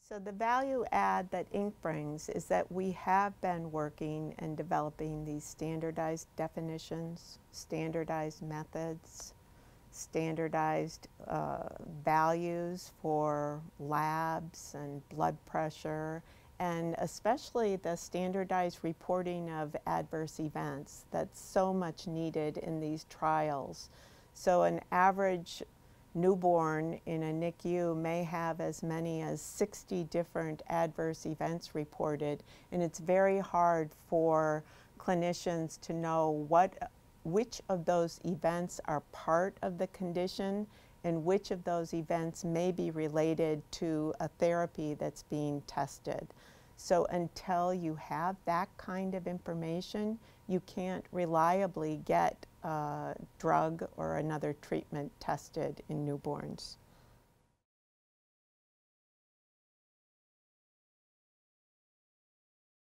So the value add that Inc. brings is that we have been working and developing these standardized definitions, standardized methods, standardized values for labs and blood pressure, and especially the standardized reporting of adverse events that's so much needed in these trials. So an average newborn in a NICU may have as many as 60 different adverse events reported, and it's very hard for clinicians to know which of those events are part of the condition and which of those events may be related to a therapy that's being tested. So until you have that kind of information, you can't reliably get a drug or another treatment tested in newborns.